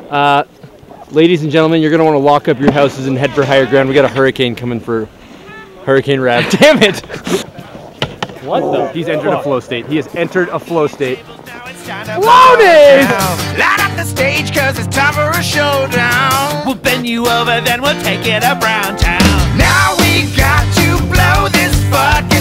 Ladies and gentlemen, you're going to want to lock up your houses and head for higher ground. We got a hurricane coming for Hurricane Rav. Damn it! What the? He's entered a flow state. He has entered a flow state. Loaded! Light up the stage cause it's time for a showdown. We'll bend you over, then we'll take it around town. Now we got to blow this fucking